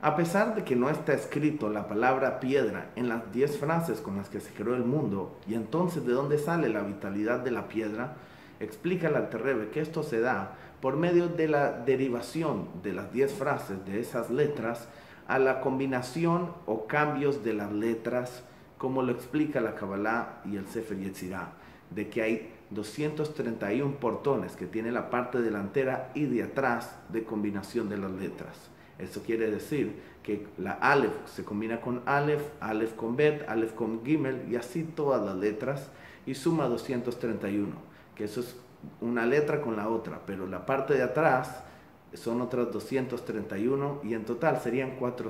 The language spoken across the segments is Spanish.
A pesar de que no está escrito la palabra piedra en las 10 frases con las que se creó el mundo, y entonces de dónde sale la vitalidad de la piedra, explica el Alter Rebbe que esto se da por medio de la derivación de las 10 frases de esas letras a la combinación o cambios de las letras, como lo explica la Kabbalah y el Sefer Yetzirah, de que hay 231 portones que tiene la parte delantera y de atrás de combinación de las letras. Eso quiere decir que la Aleph se combina con Aleph, Aleph con Bet, Aleph con Gimel y así todas las letras y suma 231, que eso es una letra con la otra, pero la parte de atrás son otras 231 y en total serían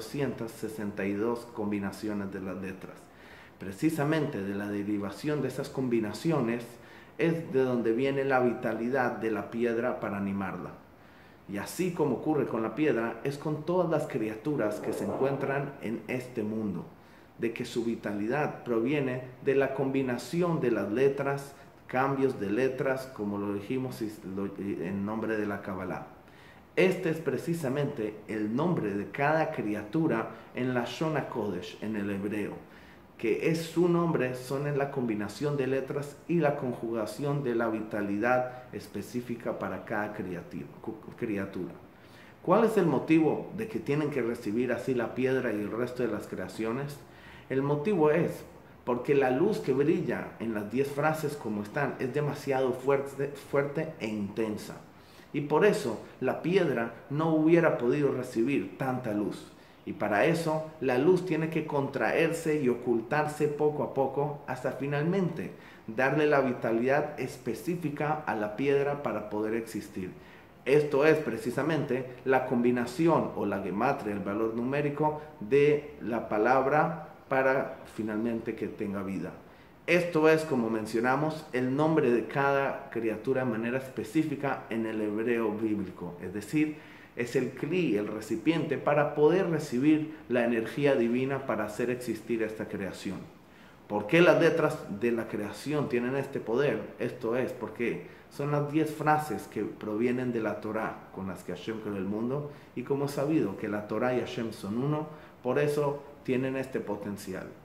462 combinaciones de las letras. Precisamente de la derivación de esas combinaciones es de donde viene la vitalidad de la piedra para animarla. Y así como ocurre con la piedra, es con todas las criaturas que se encuentran en este mundo, de que su vitalidad proviene de la combinación de las letras, cambios de letras, como lo dijimos en nombre de la Kabbalah. Este es precisamente el nombre de cada criatura en la Lashon HaKodesh, en el hebreo, que es su nombre, son en la combinación de letras y la conjugación de la vitalidad específica para cada criatura. ¿Cuál es el motivo de que tienen que recibir así la piedra y el resto de las creaciones? El motivo es porque la luz que brilla en las 10 frases como están es demasiado fuerte e intensa. Y por eso la piedra no hubiera podido recibir tanta luz. Y para eso la luz tiene que contraerse y ocultarse poco a poco hasta finalmente darle la vitalidad específica a la piedra para poder existir. Esto es precisamente la combinación o la gematria, el valor numérico de la palabra para finalmente que tenga vida. Esto es, como mencionamos, el nombre de cada criatura de manera específica en el hebreo bíblico, es decir, es el kli, el recipiente, para poder recibir la energía divina para hacer existir esta creación. ¿Por qué las letras de la creación tienen este poder? Esto es porque son las 10 frases que provienen de la Torah con las que Hashem creó el mundo, y como es sabido que la Torah y Hashem son uno, por eso tienen este potencial.